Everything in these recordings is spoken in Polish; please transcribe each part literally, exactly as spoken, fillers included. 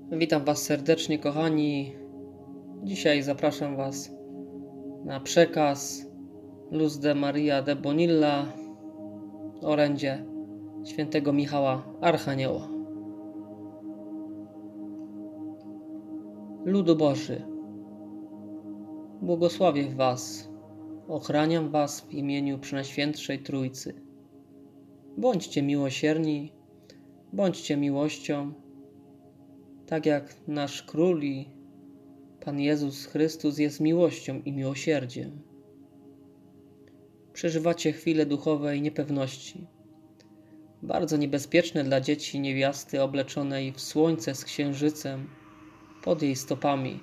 Witam Was serdecznie, kochani. Dzisiaj zapraszam Was na przekaz Luz de Maria de Bonilla, orędzie świętego Michała Archanioła. Ludu Boży, błogosławię Was, ochraniam Was w imieniu Przenajświętszej Trójcy. Bądźcie miłosierni, bądźcie miłością, tak jak nasz Król i Pan Jezus Chrystus jest miłością i miłosierdziem. Przeżywacie chwile duchowej niepewności, bardzo niebezpieczne dla dzieci niewiasty obleczonej w słońce z księżycem pod jej stopami.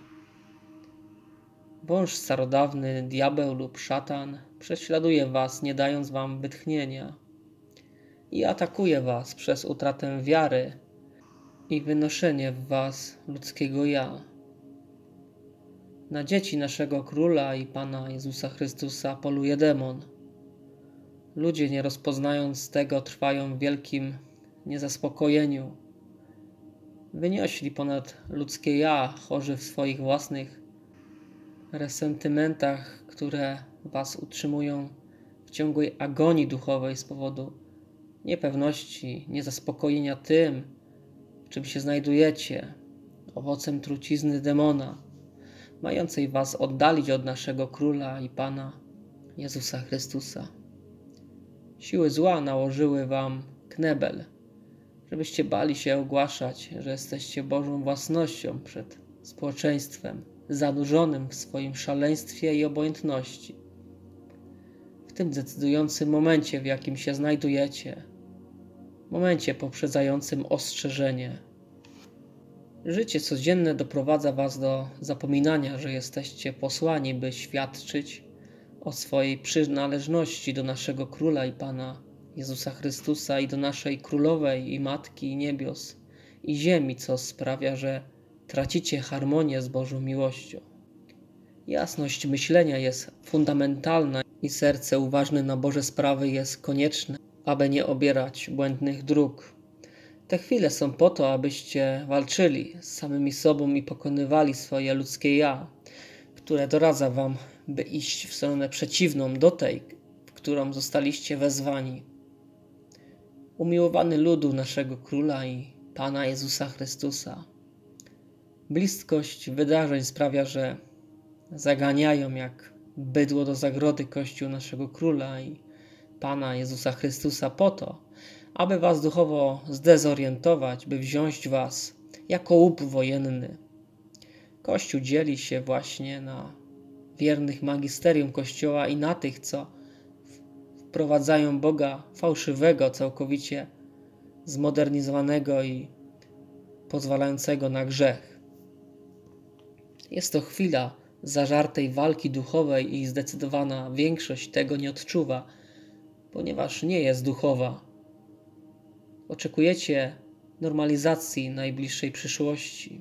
Wąż starodawny, diabeł lub szatan prześladuje was, nie dając wam wytchnienia i atakuje was przez utratę wiary i wynoszenie w was ludzkiego ja. Na dzieci naszego Króla i Pana Jezusa Chrystusa poluje demon. Ludzie, nie rozpoznając tego, trwają w wielkim niezaspokojeniu. Wyniośli ponad ludzkie ja, chorzy w swoich własnych resentymentach, które was utrzymują w ciągłej agonii duchowej z powodu niepewności, niezaspokojenia tym, w czym się znajdujecie, owocem trucizny demona, mającej was oddalić od naszego Króla i Pana Jezusa Chrystusa. Siły zła nałożyły wam knebel, żebyście bali się ogłaszać, że jesteście Bożą własnością przed społeczeństwem zanurzonym w swoim szaleństwie i obojętności. W tym decydującym momencie, w jakim się znajdujecie, momencie poprzedzającym ostrzeżenie, życie codzienne doprowadza was do zapominania, że jesteście posłani, by świadczyć o swojej przynależności do naszego Króla i Pana Jezusa Chrystusa i do naszej Królowej i Matki Niebios i ziemi, co sprawia, że tracicie harmonię z Bożą miłością. Jasność myślenia jest fundamentalna i serce uważne na Boże sprawy jest konieczne, aby nie obierać błędnych dróg. Te chwile są po to, abyście walczyli z samymi sobą i pokonywali swoje ludzkie ja, które doradza wam, by iść w stronę przeciwną do tej, w którą zostaliście wezwani. Umiłowany ludu naszego Króla i Pana Jezusa Chrystusa, bliskość wydarzeń sprawia, że zaganiają jak bydło do zagrody Kościół naszego Króla i Pana Jezusa Chrystusa po to, aby was duchowo zdezorientować, by wziąć was jako łup wojenny. Kościół dzieli się właśnie na wiernych magisterium Kościoła i na tych, co wprowadzają Boga fałszywego, całkowicie zmodernizowanego i pozwalającego na grzech. Jest to chwila zażartej walki duchowej i zdecydowana większość tego nie odczuwa, ponieważ nie jest duchowa. Oczekujecie normalizacji najbliższej przyszłości.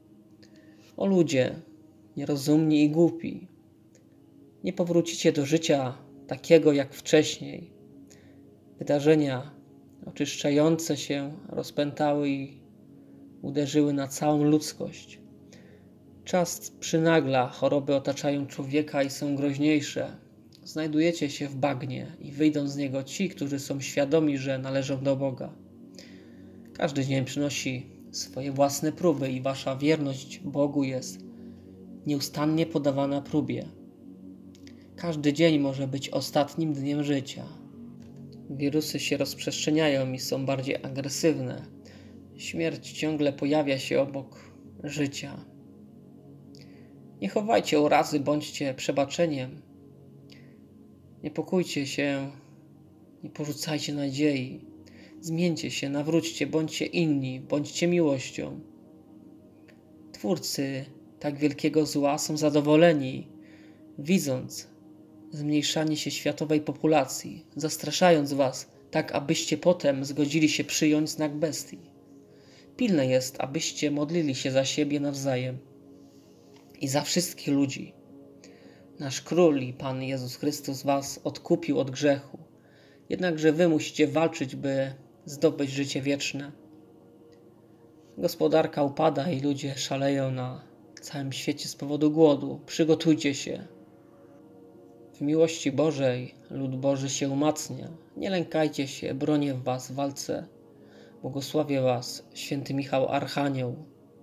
O ludzie, nierozumni i głupi, nie powrócicie do życia takiego jak wcześniej. Wydarzenia oczyszczające się rozpętały i uderzyły na całą ludzkość. Czas przynagla, choroby otaczają człowieka i są groźniejsze. Znajdujecie się w bagnie i wyjdą z niego ci, którzy są świadomi, że należą do Boga. Każdy dzień przynosi swoje własne próby i wasza wierność Bogu jest nieustannie podawana próbie. Każdy dzień może być ostatnim dniem życia. Wirusy się rozprzestrzeniają i są bardziej agresywne. Śmierć ciągle pojawia się obok życia. Nie chowajcie urazy, bądźcie przebaczeniem. Nie pokójcie się, nie porzucajcie nadziei. Zmieńcie się, nawróćcie, bądźcie inni, bądźcie miłością. Twórcy tak wielkiego zła są zadowoleni, widząc zmniejszanie się światowej populacji, zastraszając was, tak abyście potem zgodzili się przyjąć znak bestii. Pilne jest, abyście modlili się za siebie nawzajem i za wszystkich ludzi. Nasz Król i Pan Jezus Chrystus was odkupił od grzechu, jednakże wy musicie walczyć, by zdobyć życie wieczne. Gospodarka upada i ludzie szaleją na całym świecie z powodu głodu. Przygotujcie się. W miłości Bożej lud Boży się umacnia. Nie lękajcie się, bronię was w walce. Błogosławię was, święty Michał Archanioł.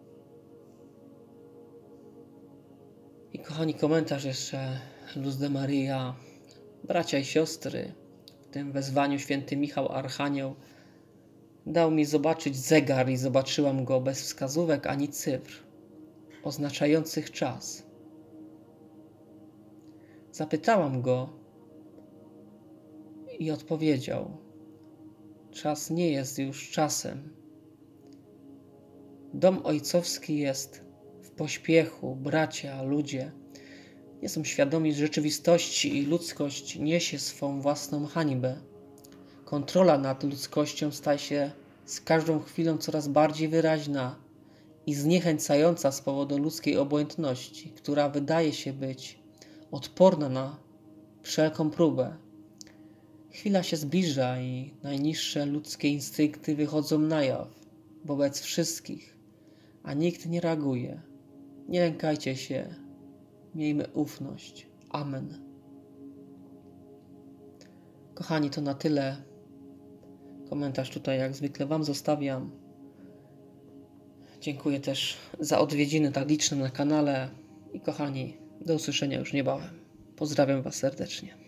I kochani, komentarz jeszcze Luz de Maria. Bracia i siostry, w tym wezwaniu święty Michał Archanioł dał mi zobaczyć zegar i zobaczyłam go bez wskazówek ani cyfr oznaczających czas. Zapytałam go i odpowiedział: czas nie jest już czasem. Dom ojcowski jest w pośpiechu, bracia, ludzie nie są świadomi rzeczywistości i ludzkość niesie swą własną hańbę. Kontrola nad ludzkością staje się z każdą chwilą coraz bardziej wyraźna i zniechęcająca z powodu ludzkiej obojętności, która wydaje się być odporna na wszelką próbę. Chwila się zbliża i najniższe ludzkie instynkty wychodzą na jaw wobec wszystkich, a nikt nie reaguje. Nie lękajcie się, miejmy ufność. Amen. Kochani, to na tyle. Komentarz tutaj jak zwykle wam zostawiam. Dziękuję też za odwiedziny tak liczne na kanale i kochani, do usłyszenia już niebawem. Pozdrawiam was serdecznie.